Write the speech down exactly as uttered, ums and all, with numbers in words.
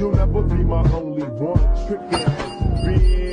You'll never be my only one. Strictly real.